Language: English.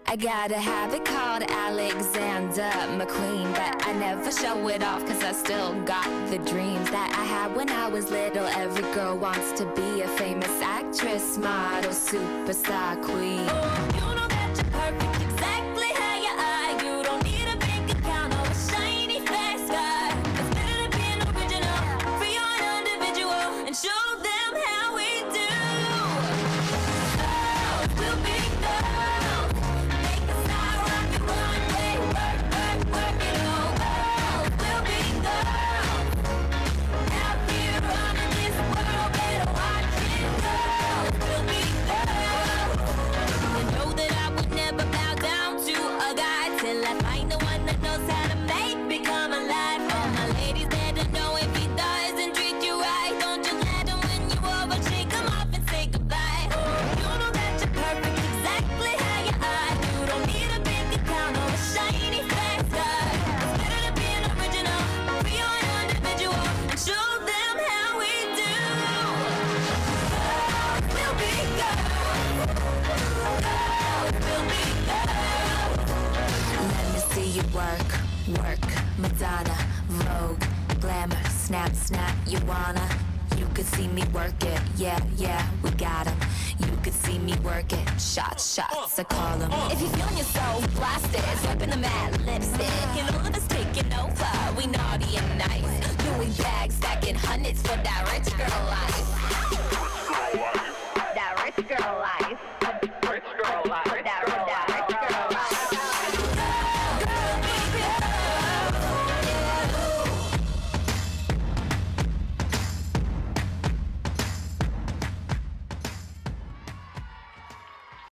I got a habit called Alexander McQueen, but I never show it off cause I still got the dreams that I had when I was little. Every girl wants to be a famous actress, model, superstar, queen. You know that you're perfect exactly how you are. You don't need a bank account or a shiny fast car. It's better to be an original, free or an individual, and show them how we do. Girls will be girls. Make a style, rock and run, way, work, work, work it all. Girls will be girls. Out here running this world, better watch it. Girls will be girls. You know that I would never bow down to a guy till I find the one that knows how to make me come alive. All my ladies there to know if he doesn't treat you right. Don't you let him win you over, shake him off and say goodbye. You know that you're perfect exactly how you are. You don't need a bank account or a shiny fast car. It's better to be an original, free or an individual, and show them how we do. Girls will be girls. Girls will be girls. Let me see you work, work. Madonna, Vogue, glamour, snap, snap. You wanna? You could see me work it. Yeah, yeah, we got 'em. You could see me work it. Shots, shots, I call 'em. If you're feeling yourself blasted, swiping the matte lipstick, and all of us taking over. We naughty and nice. Louis bags stacking hundreds for that rich girl life.